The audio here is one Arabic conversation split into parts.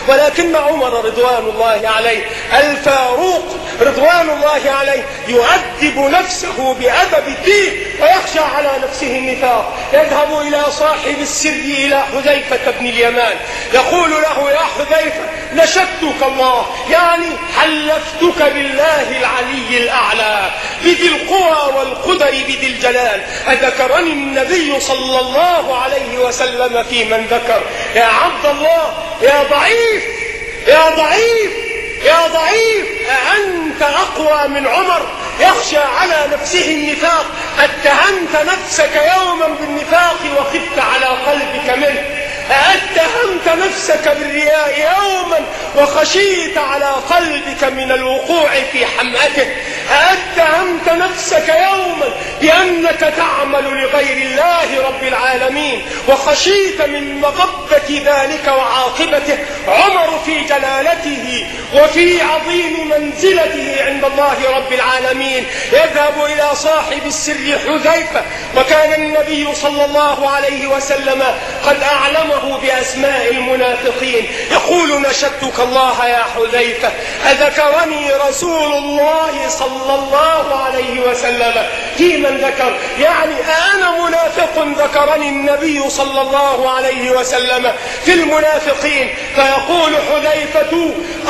ولكن عمر رضوان الله عليه الفاروق رضوان الله عليه يؤدب نفسه بأدب الدين ويخشى على نفسه النفاق. يذهب إلى صاحب السر إلى حذيفة بن اليمان يقول له: يا حذيفة نشدتك الله، يعني حلفتك بالله العلي الأعلى بذي القوى والقدر بذي الجلال، أذكرني النبي صلى الله عليه وسلم في من ذكر. يا عبد الله، يا ضعيف يا ضعيف يا ضعيف، أأنت أقوى من عمر يخشى على نفسه النفاق؟ اتهمت نفسك يوما بالنفاق وخفت على قلبك منه، أتهمت نفسك بالرياء يوما وخشيت على قلبك من الوقوع في حمأته، أتهمت نفسك يوما بأنك تعمل لغير الله رب العالمين وخشيت من مغبة ذلك وعاقبته. عمر في جلالته وفي عظيم منزلته عند الله رب العالمين يذهب إلى صاحب السر حذيفة، وكان النبي صلى الله عليه وسلم قد أعلمه بأسماء المنافقين، يقول: نشدتك الله يا حذيفة، أذكرني رسول الله صلى الله عليه وسلم في من ذكر، يعني أنا منافق ذكرني النبي صلى الله عليه وسلم في المنافقين. فيقول حذيفة: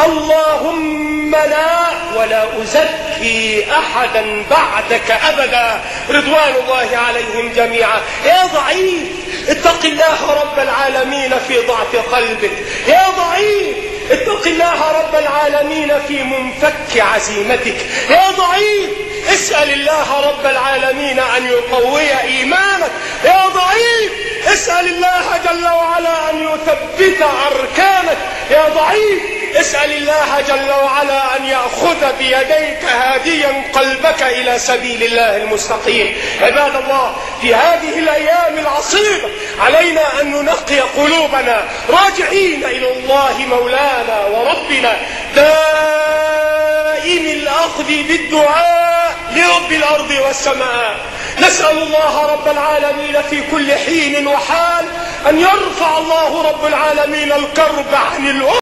اللهم لا ولا أزكي أحدا بعدك أبدا، رضوان الله عليهم جميعا. يا ضعيف، اتق الله رب العالمين في ضعف قلبك. يا ضعيف، اتق الله رب العالمين في منفك عزيمتك. يا ضعيف، اسأل الله رب العالمين أن يقوي إيمانك. يا ضعيف، اسأل الله جل وعلا أن يثبت أركانك. يا ضعيف، اسأل الله جل وعلا أن يأخذ بيديك هاديا قلبك إلى سبيل الله المستقيم. عباد الله، في هذه الأيام العصيبة علينا أن ننقي قلوبنا راجعين إلى الله مولانا وربنا، دائم الأخذ بالدعاء لرب الأرض والسماء. نسأل الله رب العالمين في كل حين وحال أن يرفع الله رب العالمين الكرب عن الأمة.